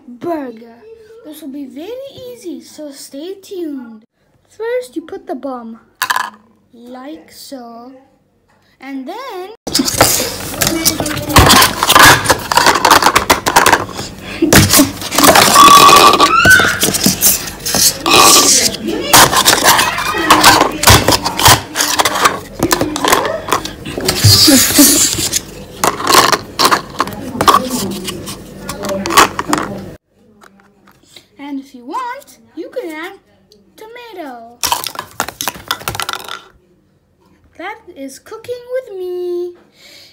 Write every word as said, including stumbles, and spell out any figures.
burger. This will be very easy, so stay tuned. First, you put the bun like so, and then and if you want, you can add tomato. That is cooking with me.